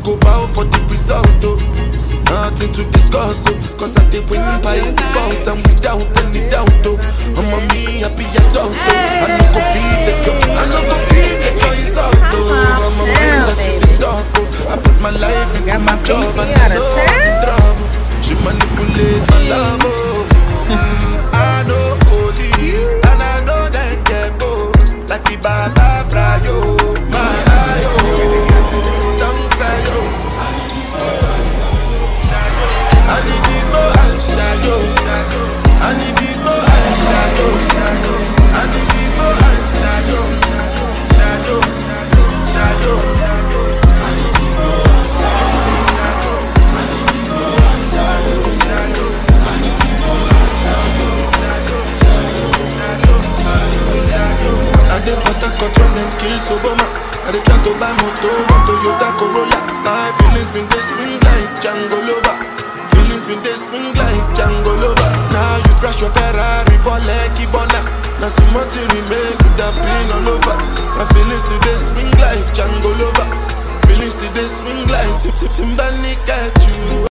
go bow for the result, oh. Nothing to discuss, oh. Cause I did win by default and without any doubt, oh. I'm a me happy adult, oh. I no go feed the dog, I no go feed the toys out, oh. I'm a man that's in the dark, oh. I put my life into my job and I know the trouble. She manipulate my love, oh. I know holy and I know that get both. Like the Baba Frayo, my ayo, don't cry, yo. I need people and shadow. I need people and shadow. I need people and shadow. Shadow, shadow. I need people and shadow. I need people and shadow. I need people and shadow. I did what I got when them kills Obama. I did try to buy motor, one Toyota Corolla. My feelings been they swing like Django Lover. Feelings been they swing like Django Lover. Now you crash your Ferrari for Lucky Bona. Now some money remain with that pain all over. My feelings today swing like Django Lover. Feelings today swing like Timbanika.